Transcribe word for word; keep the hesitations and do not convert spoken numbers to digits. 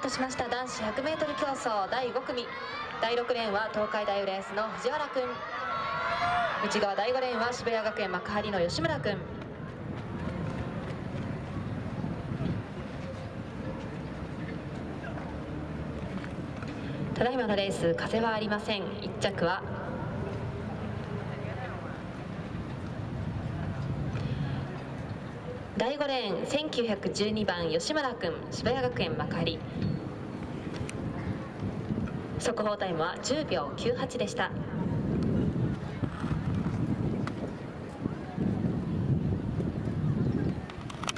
しました男子 ひゃくメートル 競争だいご組、だいろくレーンは東海大浦安の藤原君、内側だいごレーンは渋谷学園幕張の吉村君。ただいまのレース、風はありません。いっ着はだいごレーンせんきゅうひゃくじゅうにばん吉村君、渋谷学園幕張。速報タイムはじゅうびょうきゅうはちでした。